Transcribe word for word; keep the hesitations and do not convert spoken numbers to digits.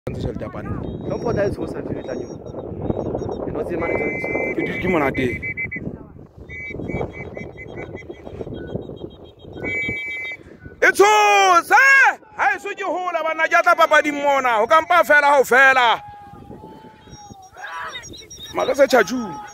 Tjhelete ya bana. Don't put that sauce until it's new. You know the money going Ke di ke monate. Itshose! Ha iso ke hola bana ja tla papadi mona. Ho kampa fela ha o fela. Maka se tjhatjhu.